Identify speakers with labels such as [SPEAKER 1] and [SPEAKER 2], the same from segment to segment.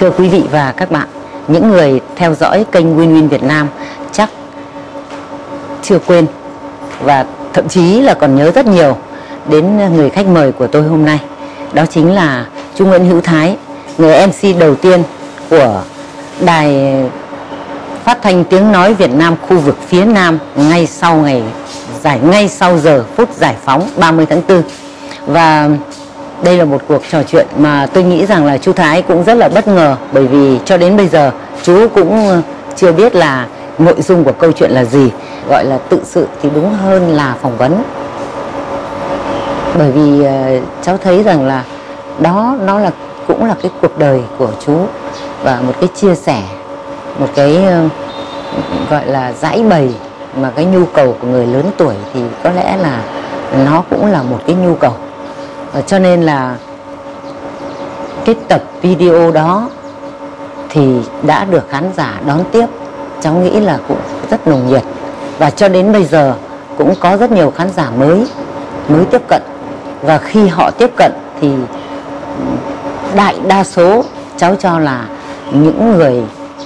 [SPEAKER 1] Thưa quý vị và các bạn, những người theo dõi kênh Win Win Việt Nam chắc chưa quên và thậm chí là còn nhớ rất nhiều đến người khách mời của tôi hôm nay. Đó chính là chú Nguyễn Hữu Thái, người MC đầu tiên của Đài Phát thanh Tiếng nói Việt Nam khu vực phía Nam ngay sau giờ phút giải phóng 30 tháng 4. Và đây là một cuộc trò chuyện mà tôi nghĩ rằng là chú Thái cũng rất là bất ngờ, bởi vì cho đến bây giờ chú cũng chưa biết là nội dung của câu chuyện là gì. Gọi là tự sự thì đúng hơn là phỏng vấn. Bởi vì cháu thấy rằng là đó nó cũng là cái cuộc đời của chú, và một cái chia sẻ, một cái gọi là giải bày mà cái nhu cầu của người lớn tuổi thì có lẽ là nó cũng là một cái nhu cầu. Cho nên là cái tập video đó thì đã được khán giả đón tiếp, cháu nghĩ là cũng rất nồng nhiệt. Và cho đến bây giờ cũng có rất nhiều khán giả mới tiếp cận. Và khi họ tiếp cận thì đại đa số cháu cho là những người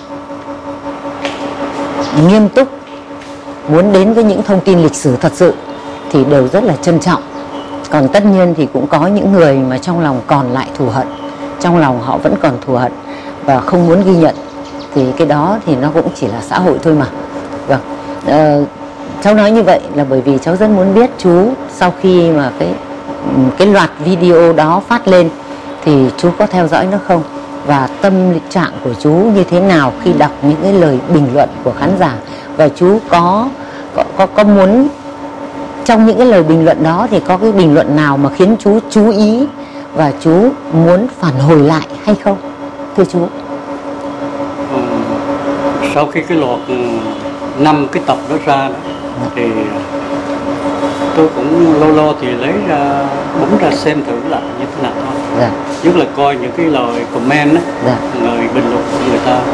[SPEAKER 1] nghiêm túc, muốn đến với những thông tin lịch sử thật sự thì đều rất là trân trọng. Còn tất nhiên thì cũng có những người mà trong lòng còn lại thù hận, trong lòng họ vẫn còn thù hận và không muốn ghi nhận, thì cái đó thì nó cũng chỉ là xã hội thôi mà. Vâng, cháu nói như vậy là bởi vì cháu rất muốn biết chú sau khi mà cái loạt video đó phát lên thì chú có theo dõi nó không, và tâm trạng của chú như thế nào khi đọc những cái lời bình luận của khán giả, và chú có muốn trong những cái lời bình luận đó thì có cái bình luận nào mà khiến chú chú ý và chú muốn phản hồi lại hay không, thưa chú?
[SPEAKER 2] Sau khi cái loạt 5 cái tập đó ra thì tôi cũng lâu thì lấy ra bấm ra xem thử là như thế nào thôi.
[SPEAKER 1] Dạ.
[SPEAKER 2] Nhất là coi những cái lời comment á,
[SPEAKER 1] dạ.
[SPEAKER 2] Lời bình luận của người ta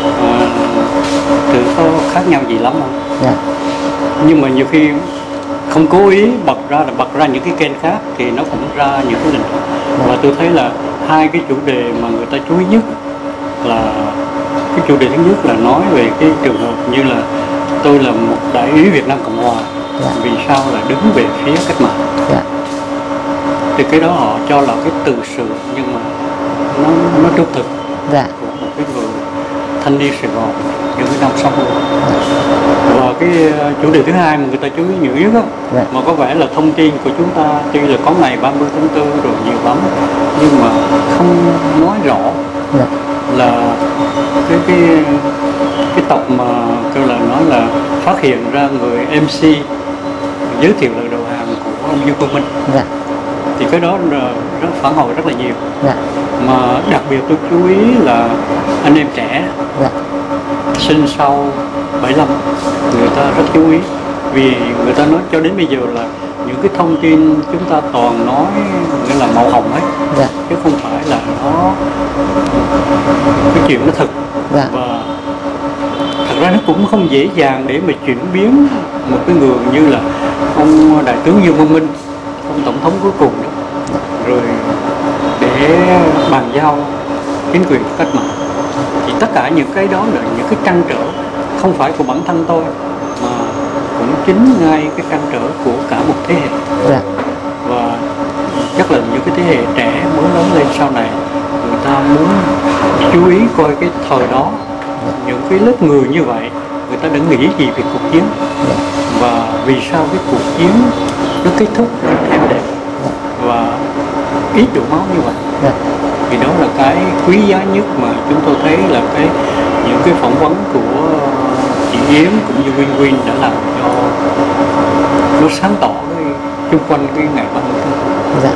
[SPEAKER 2] thử có khác nhau gì lắm không.
[SPEAKER 1] Dạ.
[SPEAKER 2] Nhưng mà nhiều khi không cố ý bật ra những cái kênh khác thì nó cũng ra những cái link. Và tôi thấy là hai cái chủ đề mà người ta chú ý nhất là cái chủ đề thứ nhất là nói về cái trường hợp như là tôi là một đại úy Việt Nam Cộng Hòa, vì sao là đứng về phía cách mạng. Thì cái đó họ cho là cái từ sự, nhưng mà nó trung thực của một cái người thanh niên Sài Gòn những cái năm 60. Và cái chủ đề thứ hai mà người ta chú ý nhiều nhất đó, mà có vẻ là thông tin của chúng ta tuy là có ngày 30 tháng 4 rồi nhiều lắm, nhưng mà không nói rõ là cái tập mà kêu là nói là phát hiện ra người MC giới thiệu lời đầu hàng của ông Dương Công Minh. Thì cái đó rất phản hồi rất là nhiều. Mà đặc biệt tôi chú ý là anh em trẻ sinh sau 75 người ta rất chú ý, vì người ta nói cho đến bây giờ là những cái thông tin chúng ta toàn nói nghĩa là màu hồng ấy, chứ không phải là nó cái chuyện nó thật. Và thật ra nó cũng không dễ dàng để mà chuyển biến một cái người như là ông đại tướng Dương Văn Minh, ông tổng thống cuối cùng đó, rồi để bàn giao chính quyền cách mạng. Thì tất cả những cái đó là những cái trăn trở không phải của bản thân tôi, mà cũng chính ngay cái trăn trở của cả một thế hệ. Và chắc là những cái thế hệ trẻ mới lớn lên sau này, người ta muốn chú ý coi cái thời đó những cái lớp người như vậy người ta đã nghĩ gì về cuộc chiến, và vì sao cái cuộc chiến nó kết thúc êm đẹp và ít đổ máu như vậy. Thì đó là cái quý giá nhất mà chúng tôi thấy là những cái phỏng vấn của chị Yến cũng như Win Win đã làm cho nó sáng tỏ chung quanh cái ngày 30 tháng 4.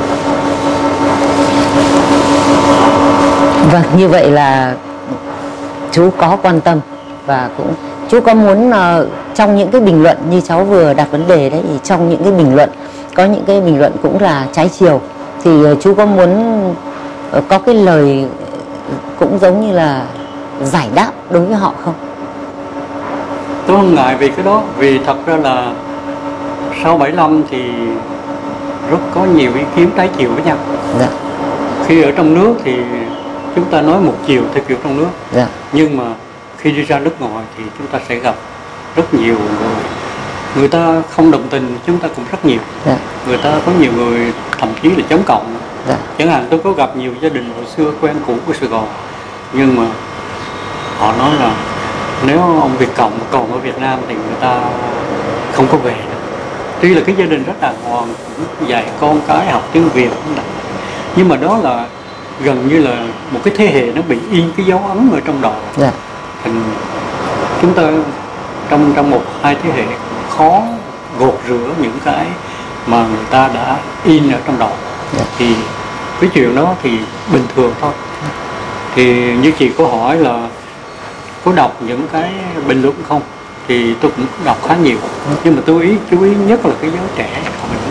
[SPEAKER 1] Vâng, như vậy là chú có quan tâm, và cũng chú có muốn trong những cái bình luận như cháu vừa đặt vấn đề đấy, thì trong những cái bình luận có những cái bình luận cũng là trái chiều, thì chú có muốn có cái lời cũng giống như là giải đáp đối với họ không?
[SPEAKER 2] Tôi không ngại về cái đó, vì thật ra là sau 75 thì rất có nhiều ý kiến trái chiều với nhau. Khi ở trong nước thì chúng ta nói một chiều theo kiểu trong nước.
[SPEAKER 1] Dạ.
[SPEAKER 2] Nhưng mà khi đi ra nước ngoài thì chúng ta sẽ gặp rất nhiều người ta không đồng tình, chúng ta cũng rất nhiều.
[SPEAKER 1] Dạ.
[SPEAKER 2] Người ta có nhiều người thậm chí là chống cộng.
[SPEAKER 1] Dạ.
[SPEAKER 2] Chẳng hạn tôi có gặp nhiều gia đình hồi xưa quen cũ của Sài Gòn, nhưng mà họ nói là nếu ông Việt Cộng còn ở Việt Nam thì người ta không có về được. Tuy là cái gia đình rất đàng hoàng, cũng dạy con cái học tiếng Việt, nhưng mà đó là gần như là một cái thế hệ nó bị in cái dấu ấn ở trong đầu.
[SPEAKER 1] Dạ.
[SPEAKER 2] Thành chúng ta trong một hai thế hệ khó gột rửa những cái mà người ta đã in ở trong đầu.
[SPEAKER 1] Dạ.
[SPEAKER 2] Thì cái chuyện đó thì bình thường thôi. Thì như chị có hỏi là có đọc những cái bình luận không, thì tôi cũng đọc khá nhiều. Nhưng mà tôi chú ý nhất là cái giới trẻ của mình.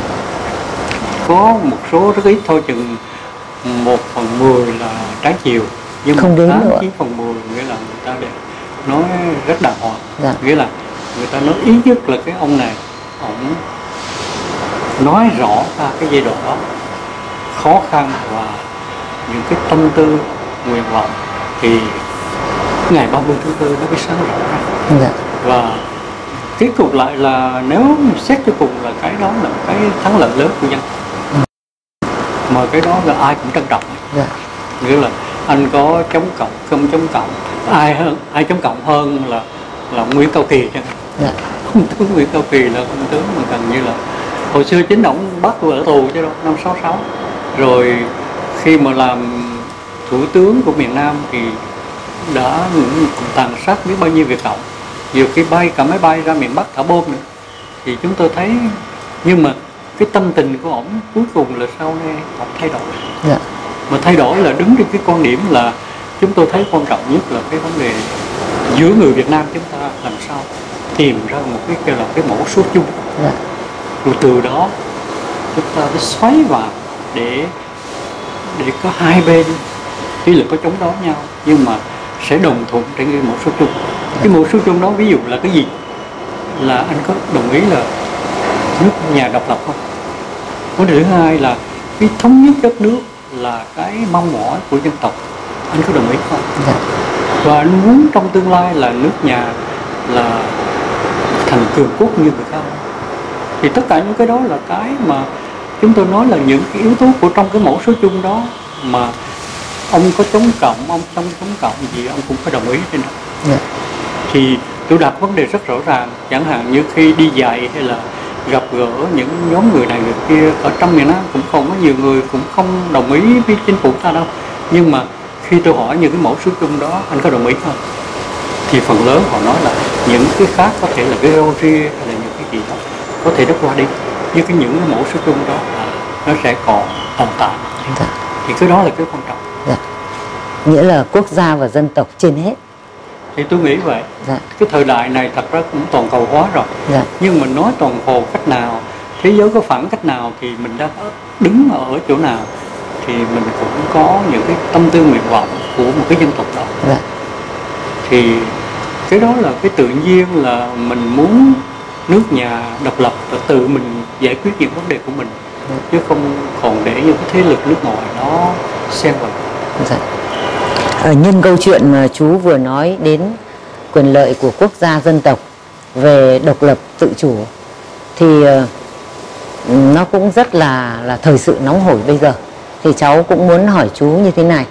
[SPEAKER 2] Có một số rất ít thôi, chừng 1/10 là trái chiều, nhưng
[SPEAKER 1] không
[SPEAKER 2] mà
[SPEAKER 1] đến nữa.
[SPEAKER 2] 9/10 nghĩa là người ta để nói rất đàng hoàng.
[SPEAKER 1] Dạ.
[SPEAKER 2] Nghĩa là người ta nói ý nhất là cái ông này, ông nói rõ ra cái giai đoạn đó khó khăn và những cái tâm tư nguyện vọng, thì ngày 30 tháng 4 nó mới sáng rõ ra.
[SPEAKER 1] Dạ.
[SPEAKER 2] Và kết cục lại là nếu xét cho cùng là cái đó là cái thắng lợi lớn của dân. Mà cái đó là ai cũng trân trọng.
[SPEAKER 1] Dạ.
[SPEAKER 2] Nghĩa là anh có chống cộng không chống cộng, ai chống cộng hơn là Nguyễn Cao Kỳ chẳng hạn.
[SPEAKER 1] Dạ.
[SPEAKER 2] Ông tướng Nguyễn Cao Kỳ là ông tướng mà gần như là hồi xưa chính ông bắt tôi ở tù chứ đâu, năm 66. Rồi khi mà làm thủ tướng của miền Nam thì đã tàn sát biết bao nhiêu Việt Cộng, nhiều khi bay cả máy bay ra miền Bắc thả bom nữa. Thì chúng tôi thấy, nhưng mà cái tâm tình của ổng cuối cùng là sau này ổng thay đổi.
[SPEAKER 1] Dạ.
[SPEAKER 2] Mà thay đổi là đứng trên cái quan điểm là chúng tôi thấy quan trọng nhất là cái vấn đề giữa người Việt Nam chúng ta làm sao tìm ra một cái kêu là cái mẫu số chung.
[SPEAKER 1] Dạ.
[SPEAKER 2] Rồi từ đó chúng ta mới xoáy vào để có hai bên tuy là có chống đối nhau nhưng mà sẽ đồng thuận trên cái mẫu số chung. Cái mẫu số chung đó ví dụ là cái gì? Là anh có đồng ý là nước nhà độc lập không? Vấn đề thứ hai là cái thống nhất đất nước là cái mong mỏi của dân tộc, anh có đồng ý không?
[SPEAKER 1] Dạ.
[SPEAKER 2] Và anh muốn trong tương lai là nước nhà là thành cường quốc như người khác. Thì tất cả những cái đó là cái mà chúng tôi nói là những cái yếu tố của trong cái mẫu số chung đó, mà ông có chống cộng, ông không chống cộng gì ông cũng phải đồng ý trên đó.
[SPEAKER 1] Yeah.
[SPEAKER 2] Thì tôi đặt vấn đề rất rõ ràng, chẳng hạn như khi đi dạy hay là gặp gỡ những nhóm người này người kia ở trong miền Nam cũng còn có nhiều người cũng không đồng ý với chính phủ ta đâu, nhưng mà khi tôi hỏi những cái mẫu số chung đó anh có đồng ý không, thì phần lớn họ nói là những cái khác có thể là cái râu ria hay là những cái gì đó có thể nó qua đi, nhưng những cái mẫu số chung đó nó sẽ còn tồn tại.
[SPEAKER 1] Dạ.
[SPEAKER 2] Thì cái đó là cái quan trọng.
[SPEAKER 1] Dạ. Nghĩa là quốc gia và dân tộc trên hết.
[SPEAKER 2] Thì tôi nghĩ vậy.
[SPEAKER 1] Dạ.
[SPEAKER 2] Cái thời đại này thật ra cũng toàn cầu hóa rồi.
[SPEAKER 1] Dạ.
[SPEAKER 2] Nhưng mình nói toàn cầu cách nào, thế giới có phản cách nào thì mình đang đứng ở chỗ nào, thì mình cũng có những cái tâm tư nguyện vọng của một cái dân tộc đó.
[SPEAKER 1] Dạ.
[SPEAKER 2] Thì cái đó là cái tự nhiên là mình muốn nước nhà độc lập và tự mình giải quyết những vấn đề của mình.
[SPEAKER 1] Dạ.
[SPEAKER 2] Chứ không còn để những cái thế lực nước ngoài nó xen vào.
[SPEAKER 1] Dạ. Nhân câu chuyện mà chú vừa nói đến quyền lợi của quốc gia dân tộc về độc lập tự chủ thì nó cũng rất là thời sự nóng hổi bây giờ. Thì cháu cũng muốn hỏi chú như thế này.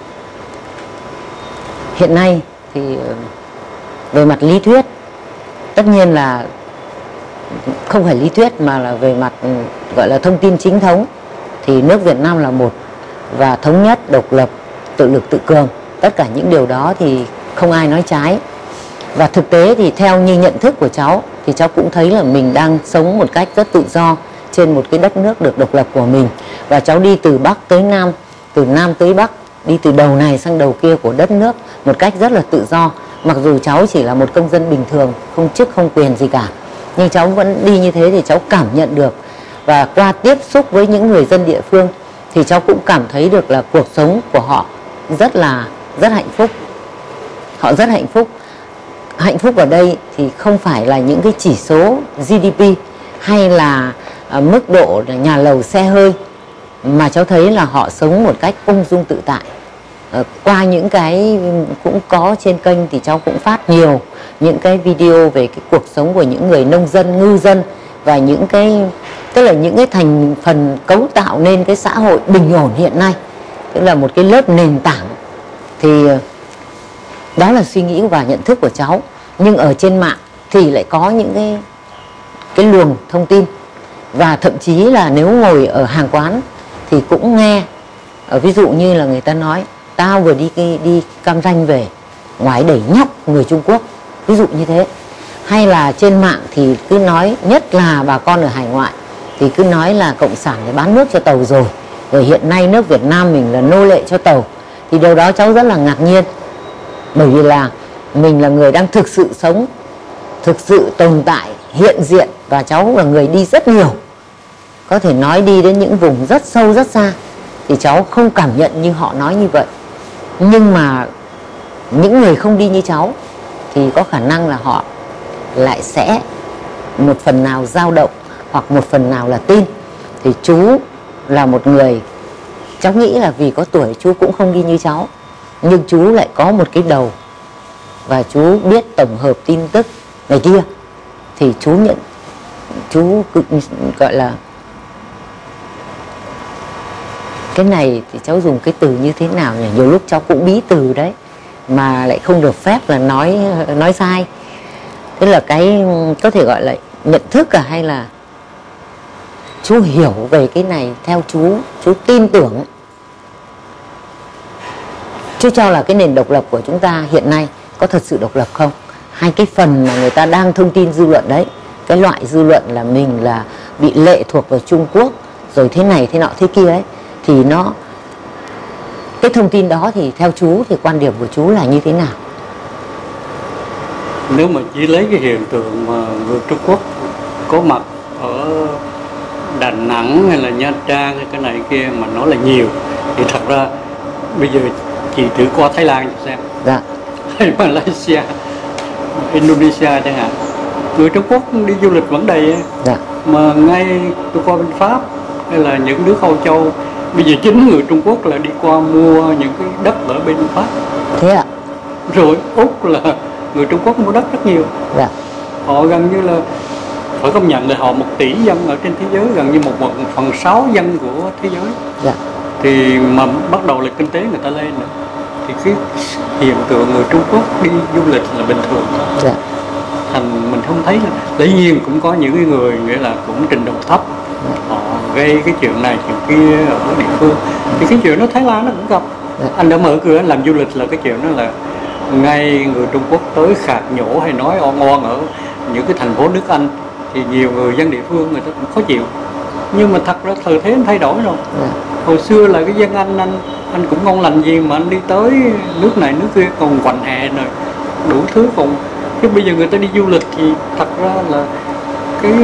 [SPEAKER 1] Hiện nay thì về mặt lý thuyết, tất nhiên là không phải lý thuyết mà là về mặt gọi là thông tin chính thống, thì nước Việt Nam là một và thống nhất, độc lập, tự lực tự cường. Tất cả những điều đó thì không ai nói trái. Và thực tế thì theo như nhận thức của cháu thì cháu cũng thấy là mình đang sống một cách rất tự do trên một cái đất nước được độc lập của mình. Và cháu đi từ Bắc tới Nam, từ Nam tới Bắc, đi từ đầu này sang đầu kia của đất nước một cách rất là tự do. Mặc dù cháu chỉ là một công dân bình thường, không chức không quyền gì cả, nhưng cháu vẫn đi như thế thì cháu cảm nhận được. Và qua tiếp xúc với những người dân địa phương thì cháu cũng cảm thấy được là cuộc sống của họ rất hạnh phúc. Họ rất hạnh phúc. Hạnh phúc ở đây thì không phải là những cái chỉ số GDP hay là mức độ nhà lầu xe hơi, mà cháu thấy là họ sống một cách ung dung tự tại. qua những cái cũng có trên kênh thì cháu cũng phát nhiều những cái video về cái cuộc sống của những người nông dân, ngư dân và những cái, tức là những cái thành phần cấu tạo nên cái xã hội bình ổn hiện nay, tức là một cái lớp nền tảng. Thì đó là suy nghĩ và nhận thức của cháu. Nhưng ở trên mạng thì lại có những cái luồng thông tin, và thậm chí là nếu ngồi ở hàng quán thì cũng nghe, ví dụ như là người ta nói tao vừa đi Cam Ranh về, ngoài đẩy nhóc người Trung Quốc, ví dụ như thế. Hay là trên mạng thì cứ nói, nhất là bà con ở hải ngoại thì cứ nói là cộng sản để bán nước cho tàu rồi hiện nay nước Việt Nam mình là nô lệ cho tàu. Thì điều đó cháu rất là ngạc nhiên, bởi vì là mình là người đang thực sự sống, thực sự tồn tại, hiện diện, và cháu là người đi rất nhiều, có thể nói đi đến những vùng rất sâu rất xa, thì cháu không cảm nhận như họ nói như vậy. Nhưng mà những người không đi như cháu thì có khả năng là họ lại sẽ một phần nào dao động hoặc một phần nào là tin. Thì chú là một người, cháu nghĩ là vì có tuổi chú cũng không đi như cháu, nhưng chú lại có một cái đầu và chú biết tổng hợp tin tức này kia. Thì chú gọi là, cái này thì cháu dùng cái từ như thế nào nhỉ, nhiều lúc cháu cũng bí từ đấy mà lại không được phép là nói sai. Thế là cái có thể gọi là nhận thức hay là chú hiểu về cái này theo chú tin tưởng. Chú cho là cái nền độc lập của chúng ta hiện nay có thật sự độc lập không? Hay cái phần mà người ta đang thông tin dư luận đấy, cái loại dư luận là mình là bị lệ thuộc vào Trung Quốc rồi thế này thế nọ thế kia ấy, thì cái thông tin đó thì theo chú thì quan điểm của chú là như thế nào?
[SPEAKER 2] Nếu mà chỉ lấy cái hiện tượng mà người Trung Quốc có mặt ở Đà Nẵng hay là Nha Trang hay cái này kia mà nói là nhiều, thì thật ra bây giờ chị thử qua Thái Lan xem,
[SPEAKER 1] dạ,
[SPEAKER 2] hay Malaysia, Indonesia chẳng hạn, người Trung Quốc đi du lịch vẫn đầy.
[SPEAKER 1] dạ.
[SPEAKER 2] Mà ngay tôi qua bên Pháp hay là những nước Âu Châu, bây giờ chính người Trung Quốc là đi qua mua những cái đất ở bên Pháp.
[SPEAKER 1] Thế ạ?
[SPEAKER 2] Rồi Úc là người Trung Quốc mua đất rất nhiều.
[SPEAKER 1] Dạ.
[SPEAKER 2] Họ gần như là phải công nhận là họ 1 tỷ dân ở trên thế giới, gần như 1/6 dân của thế giới.
[SPEAKER 1] Dạ.
[SPEAKER 2] Thì mà bắt đầu là kinh tế người ta lên nữa, thì cái hiện tượng người Trung Quốc đi du lịch là bình thường.
[SPEAKER 1] Dạ.
[SPEAKER 2] Thành mình không thấy là, dĩ nhiên cũng có những cái người nghĩa là cũng trình độ thấp, họ gây cái chuyện này chuyện kia ở địa phương, thì cái chuyện đó Thái Lan nó cũng gặp. Anh đã mở cửa anh làm du lịch là cái chuyện đó là ngay người Trung Quốc tới khạc nhổ hay nói on on ở những cái thành phố nước Anh, thì nhiều người dân địa phương người ta cũng khó chịu. Nhưng mà thật ra thời thế anh thay đổi rồi. Hồi xưa là cái dân anh cũng ngon lành gì mà anh đi tới nước này nước kia còn quạnh hè rồi đủ thứ, còn chứ bây giờ người ta đi du lịch thì thật ra là cái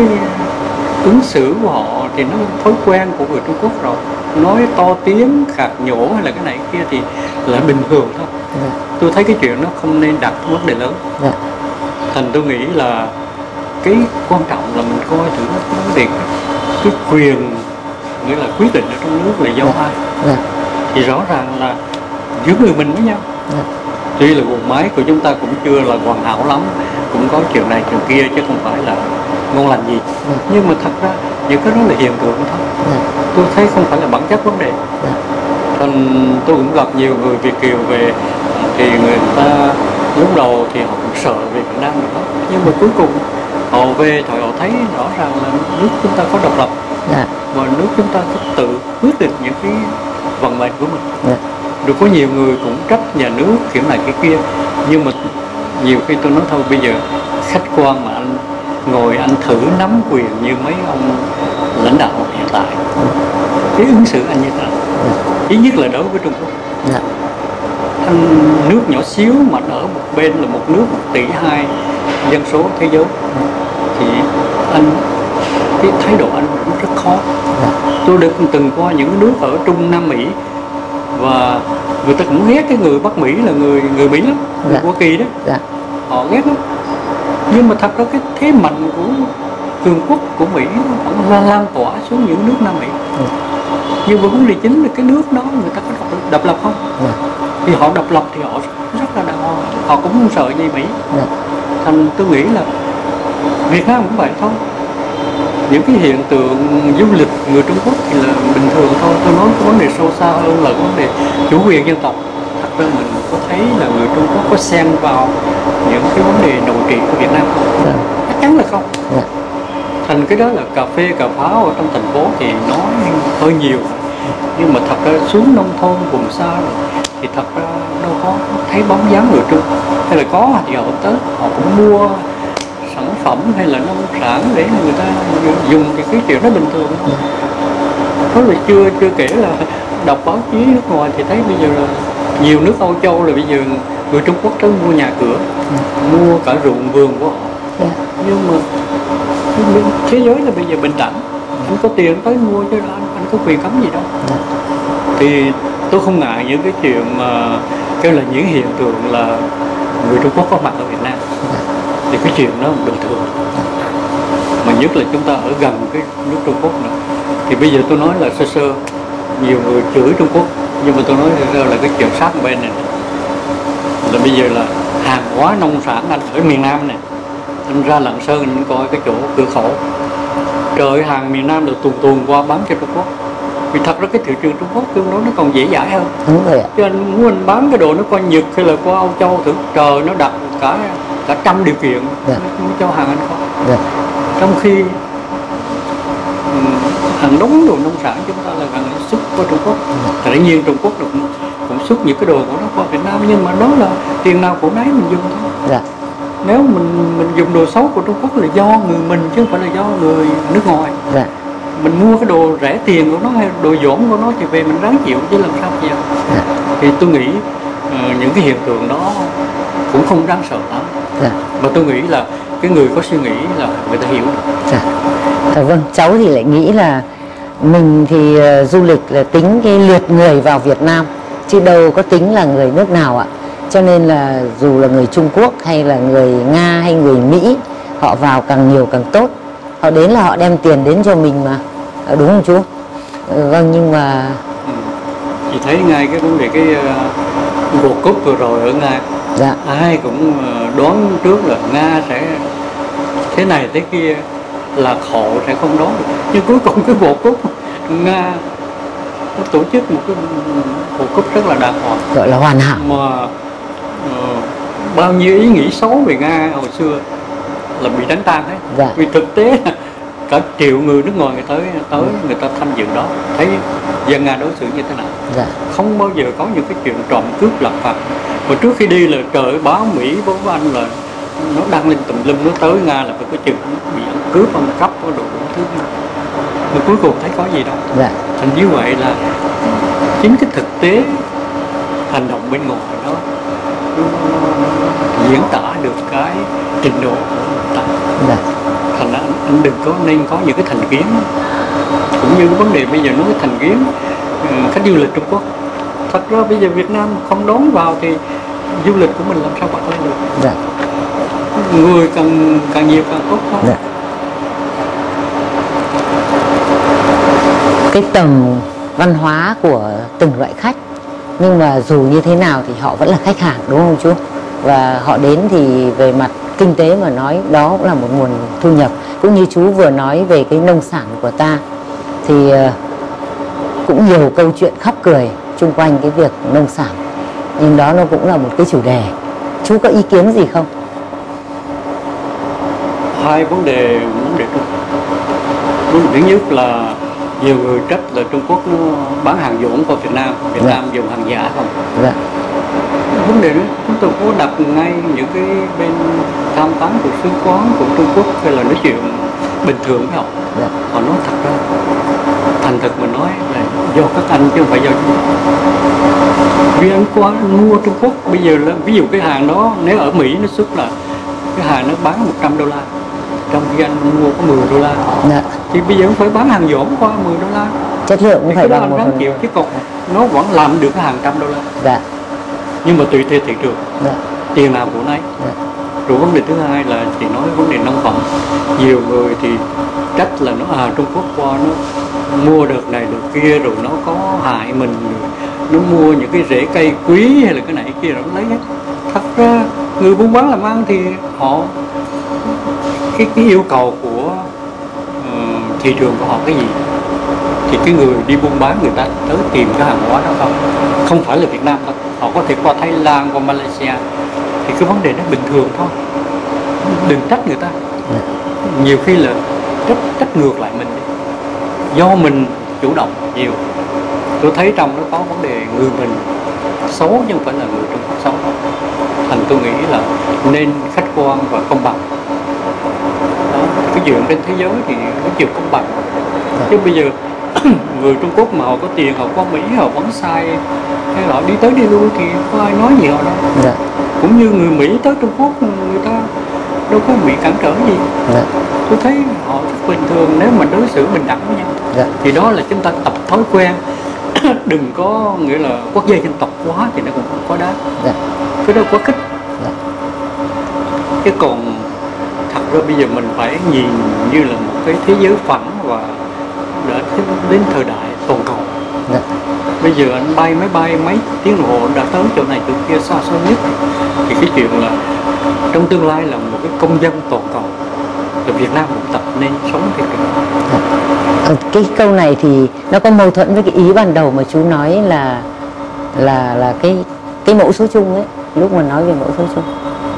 [SPEAKER 2] ứng xử của họ thì nó thói quen của người Trung Quốc rồi, nói to tiếng khạc nhổ hay là cái này kia thì là bình thường thôi. Tôi thấy cái chuyện nó không nên đặt vấn đề lớn. Thành tôi nghĩ là cái quan trọng là mình coi thử nó vấn đề cái quyền, nghĩa là quyết định ở trong nước là do ai. Thì rõ ràng là giữa người mình với nhau. Tuy là guồng máy của chúng ta cũng chưa là hoàn hảo lắm, cũng có chuyện này chuyện kia chứ không phải là ngon lành gì. Nhưng mà thật ra những cái đó là hiện tượng thôi. Tôi thấy không phải là bản chất vấn đề. Còn tôi cũng gặp nhiều người Việt kiều về thì người ta lúc đầu thì họ cũng sợ về Việt Nam nữa, nhưng mà cuối cùng họ về thì họ thấy rõ ràng là nước chúng ta có độc lập, và nước chúng ta có tự quyết định những cái vận mệnh của mình. Rồi có nhiều người cũng trách nhà nước kiểu này cái kia, nhưng mà nhiều khi tôi nói thôi, bây giờ khách quan mà anh ngồi anh thử nắm quyền như mấy ông lãnh đạo hiện tại, cái ứng xử anh như thế nào? Ý nhất là đối với Trung Quốc. Anh nước nhỏ xíu mà ở một bên là một nước 1,2 tỷ dân số thế giới, thì anh cái thái độ anh cũng rất khó. Tôi được từng qua những nước ở Trung Nam Mỹ và người ta cũng ghét cái người Bắc Mỹ là người Mỹ lắm, người Hoa Kỳ đó, họ ghét lắm. Nhưng mà thật ra cái thế mạnh của cường quốc của Mỹ nó vẫn lan tỏa xuống những nước Nam Mỹ. Nhưng mà vấn đề chính là cái nước đó người ta có độc lập không? thì họ độc lập thì họ rất là đàng hoàng, họ cũng không sợ gì Mỹ. Thành tôi nghĩ là Việt Nam cũng vậy thôi. Những cái hiện tượng du lịch người Trung Quốc thì là bình thường thôi. Tôi nói cái vấn đề sâu xa hơn là vấn đề chủ quyền dân tộc. Thật ra mình có thấy là người Trung Quốc có xen vào những cái vấn đề nội trị của Việt Nam không? Chắc chắn là không. Thành cái đó là cà phê cà pháo ở trong thành phố thì nói hơi nhiều, nhưng mà thật ra xuống nông thôn vùng xa rồi thì thật ra đâu có thấy bóng dáng người Trung. Hay là có thì họ tới họ cũng mua sản phẩm hay là nông sản để người ta dùng, thì cái chuyện đó bình thường. Đó là chưa kể là đọc báo chí nước ngoài thì thấy bây giờ là nhiều nước Âu Châu là bây giờ người Trung Quốc tới mua nhà cửa, mua cả ruộng vườn của họ. Nhưng mà thế giới là bây giờ bình đẳng, anh có tiền tới mua chứ anh có quyền cấm gì đâu. Thì tôi không ngại những cái chuyện mà kêu là những hiện tượng là người Trung Quốc có mặt ở Việt Nam, thì cái chuyện đó bình thường. Mà nhất là chúng ta ở gần cái nước Trung Quốc nữa, thì bây giờ tôi nói là sơ sơ, nhiều người chửi Trung Quốc, nhưng mà tôi nói sơ sơ là cái chuyện sát bên này là bây giờ là hàng hóa nông sản anh ở miền Nam này, anh ra Lạng Sơn anh coi cái chỗ cửa khẩu, trời, hàng miền Nam được tuồn qua bán cho Trung Quốc. Vì thật ra cái thị trường Trung Quốc tương đối nó còn dễ dãi hơn.
[SPEAKER 1] Đúng rồi ạ.
[SPEAKER 2] Chứ anh muốn anh bán cái đồ nó qua Nhật hay là qua Âu Châu thử, trời, nó đặt cả trăm điều kiện mới cho hàng anh không. Trong khi hàng đống đồ nông sản chúng ta là hàng xuất qua Trung Quốc. Tự nhiên Trung Quốc cũng xuất những cái đồ của nó qua Việt Nam, nhưng mà đó là tiền nào của nấy mình dùng thôi. Nếu mình dùng đồ xấu của Trung Quốc là do người mình chứ không phải là do người nước ngoài. Mình mua cái đồ rẻ tiền của nó hay đồ dỗm của nó thì về mình ráng chịu chứ làm sao bây giờ. Thì tôi nghĩ những cái hiện tượng đó cũng không đáng sợ lắm. Mà tôi nghĩ là cái người có suy nghĩ là người ta hiểu được.
[SPEAKER 1] Vâng, cháu thì lại nghĩ là mình thì du lịch là tính cái lượt người vào Việt Nam, chứ đâu có tính là người nước nào ạ. Cho nên là dù là người Trung Quốc hay là người Nga hay người Mỹ, họ vào càng nhiều càng tốt. Họ đến là họ đem tiền đến cho mình mà, đúng không chú? Vâng, nhưng mà
[SPEAKER 2] chị thấy ngay cái vấn đề cái World Cup vừa rồi ở Nga, ai cũng đoán trước là Nga sẽ thế này thế kia, là họ sẽ không đoán được. Nhưng cuối cùng cái World Cup Nga nó tổ chức một cái World Cup rất là đàng hoàng,
[SPEAKER 1] gọi là hoàn hảo,
[SPEAKER 2] mà bao nhiêu ý nghĩ xấu về Nga hồi xưa là bị đánh tan hết. Vì thực tế cả triệu người nước ngoài người tới người ta tham dự đó, thấy dân Nga đối xử như thế nào. Không bao giờ có những cái chuyện trộm cướp lặt vặt. Mà trước khi đi là trời, báo Mỹ báo Anh là nó đăng lên tùm lum, nó tới Nga là phải có chừng bị ăn cướp ăn cắp có đủ thứ. Mà cuối cùng thấy có gì đâu. Thành như vậy là chính cái thực tế hành động bên ngoài đó nó diễn tả được cái trình độ của người ta. Thành ra anh đừng có nên có những cái thành kiến, cũng như cái vấn đề bây giờ nói cái thành kiến khách du lịch Trung Quốc. Thật ra bây giờ Việt Nam không đón vào thì du lịch của mình làm sao bật lên được. Người càng nhiều càng tốt thôi.
[SPEAKER 1] Cái tầm văn hóa của từng loại khách, nhưng mà dù như thế nào thì họ vẫn là khách hàng, đúng không chú? Và họ đến thì về mặt kinh tế mà nói, đó cũng là một nguồn thu nhập. Cũng như chú vừa nói về cái nông sản của ta, thì cũng nhiều câu chuyện khóc cười chung quanh cái việc nông sản, nhưng đó nó cũng là một cái chủ đề. Chú có ý kiến gì không?
[SPEAKER 2] Hai vấn đề thứ nhất là nhiều người trách là Trung Quốc nó bán hàng dỗm qua Việt Nam, Nam dùng hàng giả không. Vấn đề đó chúng tôi có đặt ngay những cái bên tham tán của sứ quán của Trung Quốc hay là nói chuyện bình thường với họ. Họ nói thật ra, thành thực mà nói là do các anh chứ không phải do chúng ta. Vì anh qua mua Trung Quốc bây giờ là ví dụ cái hàng đó nếu ở Mỹ nó xuất là cái hàng nó bán $100, trong khi anh mua có $10, thì bây giờ cũng phải bán hàng dỗm qua $10.
[SPEAKER 1] Chất lượng cũng phải bằng
[SPEAKER 2] một phần triệu, chứ còn nó vẫn làm được cái hàng $100. Nhưng mà tùy theo thị trường, tiền nào của nấy. Rồi vấn đề thứ hai là chị nói vấn đề nông phẩm. Nhiều người thì trách là nó Trung Quốc qua nó mua được này được kia rồi nó có hại mình, nó mua những cái rễ cây quý hay là cái này kia rồi nó lấy hết. Thật ra người buôn bán làm ăn thì họ cái yêu cầu của thị trường của họ cái gì thì cái người đi buôn bán người ta tới tìm cái hàng hóa đó không phải là Việt Nam thôi, họ có thể qua Thái Lan, qua Malaysia, thì cái vấn đề nó bình thường thôi, đừng trách người ta. Nhiều khi là trách ngược lại mình đi, do mình chủ động nhiều. Tôi thấy trong nó có vấn đề người mình xấu chứ không phải là người Trung Quốc xấu đâu. Thành tôi nghĩ là nên khách quan và công bằng. Đó, cái chuyện trên thế giới thì nó chịu công bằng. Chứ bây giờ người Trung Quốc mà họ có tiền, họ qua Mỹ, họ vẫn sai hay họ đi tới đi lui thì có ai nói gì họ đâu. Cũng như người Mỹ tới Trung Quốc người ta đâu có bị cản trở gì. Tôi thấy họ rất bình thường nếu mà đối xử bình đẳng với nhau. Thì đó là chúng ta tập thói quen. Đừng có nghĩa là quốc gia dân tộc quá thì nó cũng không có đáng. Cái đó quá khích. Chứ còn thật ra bây giờ mình phải nhìn như là một cái thế giới phẳng và đã đến thời đại toàn cầu. Bây giờ anh bay máy bay mấy tiếng đồng hồ đã tới chỗ này chỗ kia xa xôi nhất, thì cái chuyện là trong tương lai là một cái công dân toàn cầu, ở Việt Nam cũng tập nên sống theo kiểu đó.
[SPEAKER 1] Cái câu này thì nó có mâu thuẫn với cái ý ban đầu mà chú nói là cái mẫu số chung ấy, lúc mà nói về mẫu số chung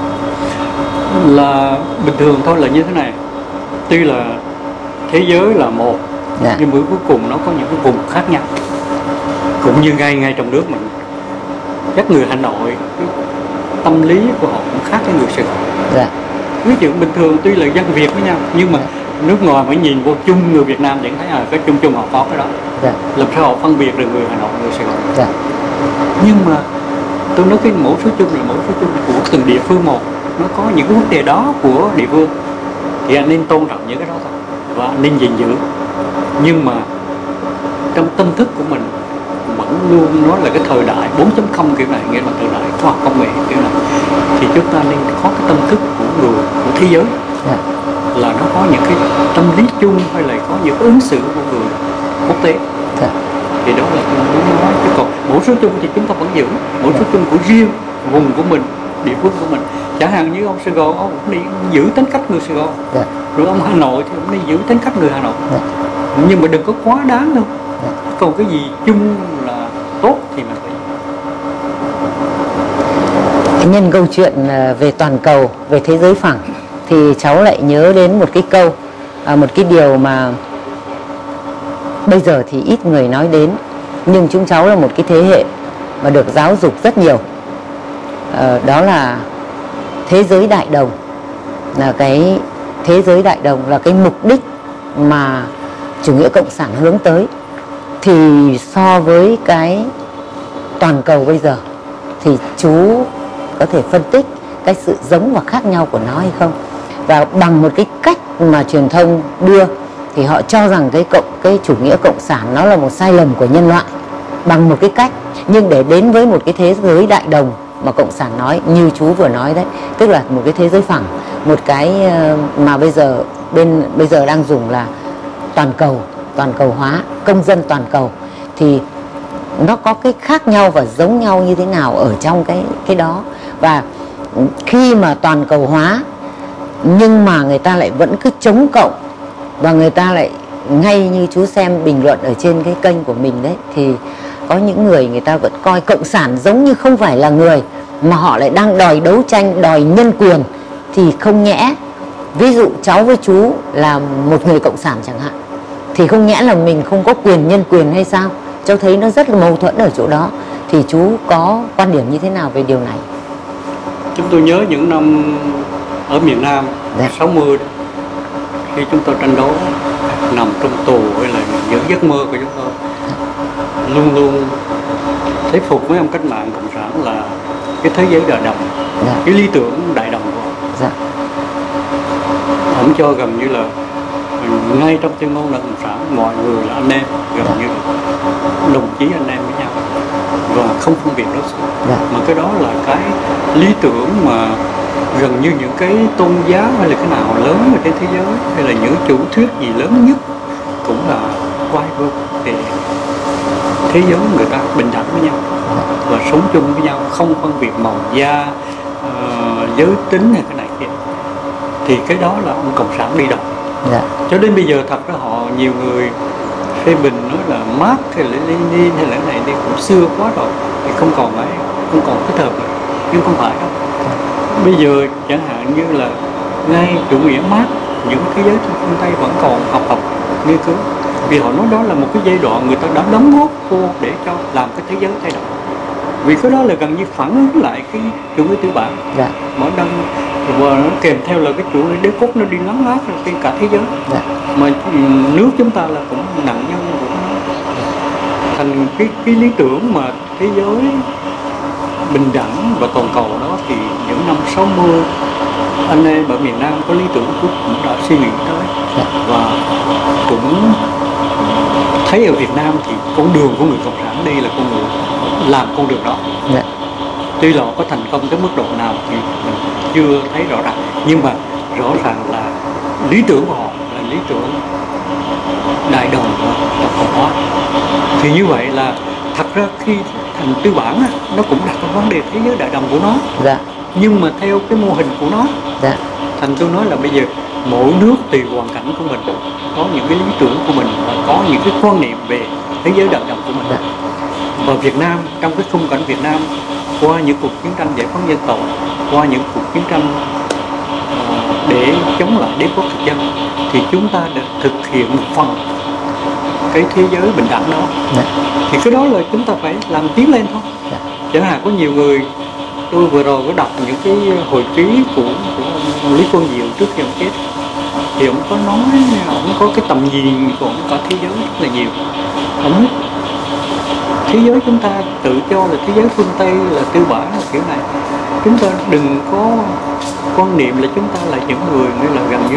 [SPEAKER 2] là bình thường thôi, là như thế này. Tuy là thế giới là một, nhưng mà cuối cùng nó có những cái vùng khác nhau. Cũng như ngay trong nước mình, các người Hà Nội tâm lý của họ cũng khác với người Sài Gòn. Ví dụ bình thường tuy là dân Việt với nhau, nhưng mà nước ngoài mới nhìn vô chung người Việt Nam vẫn thấy cái chung họ có cái đó. Làm sao họ phân biệt được người Hà Nội, người Sài Gòn. Nhưng mà tôi nói cái mẫu số chung là mẫu số chung của từng địa phương một, nó có những cái vấn đề đó của địa phương thì anh nên tôn trọng những cái đó thôi và anh nên gìn giữ. Nhưng mà trong tâm thức của mình vẫn luôn nói là cái thời đại 4.0 kiểu này, nghĩa là thời đại khoa học công nghệ kiểu này, thì chúng ta nên có cái tâm thức của người, của thế giới, là nó có những cái tâm lý chung hay là có những cái ứng xử của người quốc tế. Thì đó là tôi muốn nói. Chứ còn mẫu số chung thì chúng ta vẫn giữ mẫu số chung của riêng vùng của mình, địa phương của mình. Chẳng hạn như ông Sài Gòn, ông cũng đi giữ tính cách người Sài Gòn. Rồi ông Hà Nội thì cũng đi giữ tính cách người Hà Nội. Nhưng mà đừng có quá đáng đâu. Còn cái gì chung là tốt thì mình phải.
[SPEAKER 1] Nhân câu chuyện về toàn cầu, về thế giới phẳng, thì cháu lại nhớ đến một cái câu, một cái điều mà bây giờ thì ít người nói đến, nhưng chúng cháu là một cái thế hệ mà được giáo dục rất nhiều. Đó là thế giới đại đồng. Là cái thế giới đại đồng là cái mục đích mà chủ nghĩa cộng sản hướng tới. Thì so với cái toàn cầu bây giờ thì chú có thể phân tích cái sự giống và khác nhau của nó hay không? Và bằng một cái cách mà truyền thông đưa thì họ cho rằng cái chủ nghĩa cộng sản nó là một sai lầm của nhân loại bằng một cái cách, nhưng để đến với một cái thế giới đại đồng mà cộng sản nói như chú vừa nói đấy, tức là một cái thế giới phẳng, một cái mà bây giờ đang dùng là toàn cầu hóa, công dân toàn cầu, thì nó có cái khác nhau và giống nhau như thế nào ở trong cái đó. Và khi mà toàn cầu hóa nhưng mà người ta lại vẫn cứ chống cộng, và người ta lại, ngay như chú xem bình luận ở trên cái kênh của mình đấy, thì có những người ta vẫn coi cộng sản giống như không phải là người, mà họ lại đang đòi đấu tranh, đòi nhân quyền. Thì không nhẽ, ví dụ cháu với chú là một người cộng sản chẳng hạn, thì không nhẽ là mình không có quyền nhân quyền hay sao? Cháu thấy nó rất là mâu thuẫn ở chỗ đó. Thì chú có quan điểm như thế nào về điều này?
[SPEAKER 2] Chúng tôi nhớ những năm ở miền Nam 60 đó, khi chúng tôi tranh đấu nằm trong tù hay là những giấc mơ của chúng tôi luôn luôn thuyết phục với ông cách mạng cộng sản là cái thế giới đại đồng, cái lý tưởng đại đồng của ông. Ông cho gần như là ngay trong tuyên ngôn đảng cộng sản mọi người là anh em, gần như đồng chí anh em với nhau và không phân biệt đối xử. Mà cái đó là cái lý tưởng mà gần như những cái tôn giáo hay là cái nào lớn ở trên thế giới hay là những chủ thuyết gì lớn nhất cũng là quay vô. Thì thế giới người ta bình đẳng với nhau và sống chung với nhau, không phân biệt màu da, giới tính hay cái này kia, thì cái đó là ông cộng sản đi đầu. Cho đến bây giờ thật ra họ nhiều người phê bình nói là Marx hay là Lenin hay là cái này đi cũng xưa quá rồi, thì không còn thích hợp nữa. Nhưng không phải đâu. Bây giờ chẳng hạn như là ngay chủ nghĩa Marx, những thế giới trong phương Tây vẫn còn học nghiên cứu, vì họ nói đó là một cái giai đoạn người ta đã đóng góp vô để cho làm cái thế giới thay đổi, vì cái đó là gần như phản ứng lại cái chủ nghĩa tư bản mà đang và nó kèm theo là cái chủ nghĩa đế quốc nó đi lấn át trên cả thế giới. Mà nước chúng ta là cũng nặng nhân của nó, thành cái lý tưởng mà thế giới bình đẳng và toàn cầu đó, thì những năm 60 anh em ở miền Nam có lý tưởng cũng đã suy nghĩ tới và cũng thấy ở Việt Nam thì con đường của người cộng sản đi là con người làm con đường đó. Tuy là họ có thành công tới mức độ nào thì mình chưa thấy rõ ràng, nhưng mà rõ ràng là lý tưởng của họ là lý tưởng đại đồng và toàn cầu hóa. Thì như vậy là thật ra khi thành tư bản nó cũng đặt cái vấn đề thế giới đại đồng của nó, nhưng mà theo cái mô hình của nó. Thành tôi nói là bây giờ mỗi nước tùy hoàn cảnh của mình có những cái lý tưởng của mình và có những cái quan niệm về thế giới đại đồng của mình. Và Việt Nam, trong cái khung cảnh Việt Nam, qua những cuộc chiến tranh giải phóng dân tộc, qua những cuộc chiến tranh để chống lại đế quốc thực dân, thì chúng ta đã thực hiện một phần cái thế giới bình đẳng đó. Thì cái đó là chúng ta phải làm tiến lên thôi. Chẳng hạn có nhiều người, tôi vừa rồi có đọc những cái hồi ký của ông Lý Quang Diệu trước khi ông chết, thì ông có nói ông có cái tầm nhìn của ông cả thế giới rất là nhiều. Ông thế giới chúng ta tự cho là thế giới phương Tây là tư bản là kiểu này, chúng ta đừng có quan niệm là chúng ta là những người nghĩa là gần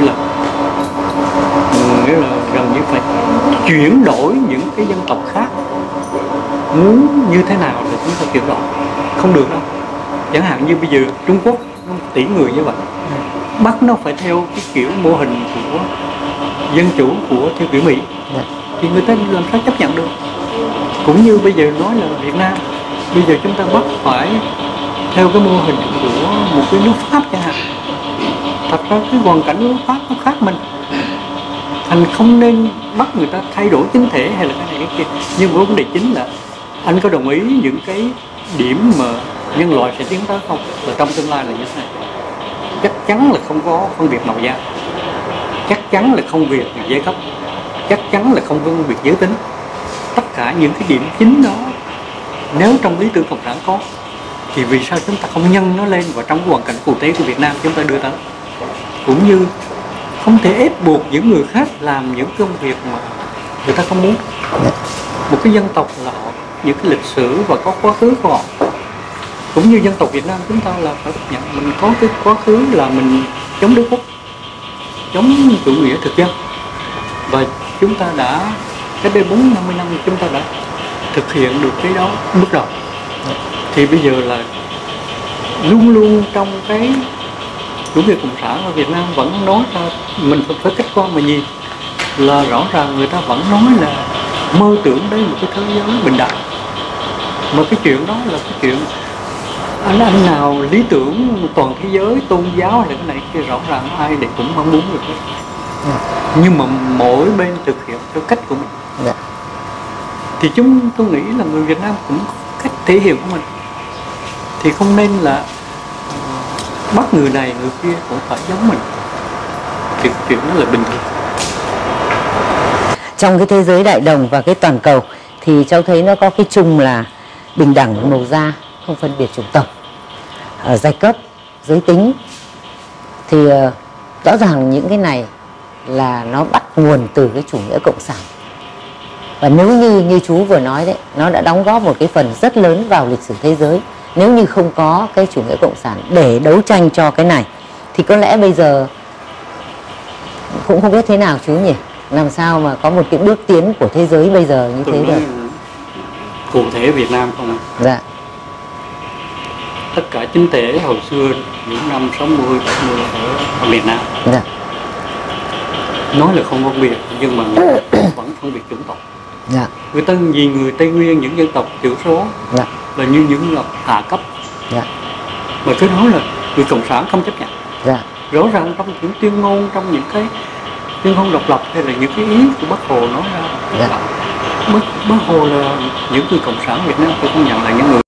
[SPEAKER 2] như phải chuyển đổi những cái dân tộc khác, muốn như thế nào thì chúng ta chuyển đổi, không được đâu. Chẳng hạn như bây giờ Trung Quốc 1 tỷ người như vậy, Bắc nó phải theo cái kiểu mô hình của dân chủ của theo kiểu Mỹ, thì người ta làm sao chấp nhận được. Cũng như bây giờ nói là Việt Nam, bây giờ chúng ta bắt phải theo cái mô hình của một cái nước Pháp chẳng hạn. Thật ra cái hoàn cảnh nước Pháp nó khác mình, thành không nên bắt người ta thay đổi chính thể hay là cái này cái kia. Nhưng vấn đề chính là anh có đồng ý những cái điểm mà nhân loại sẽ tiến tới không? Là trong tương lai là như thế này, chắc chắn là không có phân biệt màu da, chắc chắn là không phân biệt giai cấp, chắc chắn là không phân biệt giới tính. Tất cả những cái điểm chính đó nếu trong lý tưởng cộng sản có, thì vì sao chúng ta không nhân nó lên và trong cái hoàn cảnh cụ thể của Việt Nam chúng ta đưa tới. Cũng như không thể ép buộc những người khác làm những công việc mà người ta không muốn. Một cái dân tộc là họ những cái lịch sử và có quá khứ của họ. Cũng như dân tộc Việt Nam chúng ta là phải nhận mình có cái quá khứ là mình chống đế quốc, chống chủ nghĩa thực dân, và chúng ta đã cách đây 40-50 năm chúng ta đã thực hiện được cái đó bước đầu. Thì bây giờ là luôn luôn trong cái chủ nghĩa cộng sản ở Việt Nam vẫn nói ra mình phải khách quan mà nhìn, là rõ ràng người ta vẫn nói là mơ tưởng đấy một cái thế giới bình đẳng, mà cái chuyện đó là cái chuyện anh nào lý tưởng toàn thế giới tôn giáo hay là cái này kia, rõ ràng ai để cũng mong muốn được hết. Nhưng mà mỗi bên thực hiện theo cách của mình. Thì tôi nghĩ là người Việt Nam cũng có cách thể hiện của mình, thì không nên là bắt người này người kia cũng phải giống mình, thì chuyện đó là bình thường.
[SPEAKER 1] Trong cái thế giới đại đồng và cái toàn cầu thì cháu thấy nó có cái chung là bình đẳng màu da, không phân biệt chủng tộc, giai cấp, giới tính. Thì rõ ràng những cái này là nó bắt nguồn từ cái chủ nghĩa cộng sản. Và nếu như chú vừa nói đấy, nó đã đóng góp một cái phần rất lớn vào lịch sử thế giới. Nếu như không có cái chủ nghĩa cộng sản để đấu tranh cho cái này thì có lẽ bây giờ cũng không biết thế nào chú nhỉ. Làm sao mà có một cái bước tiến của thế giới bây giờ như thế được.
[SPEAKER 2] Cụ thể Việt Nam không ạ?
[SPEAKER 1] Dạ.
[SPEAKER 2] Tất cả chính thể hồi xưa những năm 60, 70 ở Việt Nam,
[SPEAKER 1] dạ,
[SPEAKER 2] nói là không phân biệt nhưng mà vẫn phân biệt chủng tộc.
[SPEAKER 1] Dạ.
[SPEAKER 2] Người ta nhìn người Tây Nguyên, những dân tộc thiểu số
[SPEAKER 1] Dạ.
[SPEAKER 2] là như những là hạ cấp.
[SPEAKER 1] Dạ.
[SPEAKER 2] Mà cái đó là người cộng sản không chấp nhận.
[SPEAKER 1] Dạ.
[SPEAKER 2] Rõ ràng trong những tuyên ngôn, trong những cái tuyên ngôn độc lập hay là những cái ý của Bác Hồ nói ra,
[SPEAKER 1] dạ.
[SPEAKER 2] Bác Hồ là những người cộng sản Việt Nam tôi công nhận là những người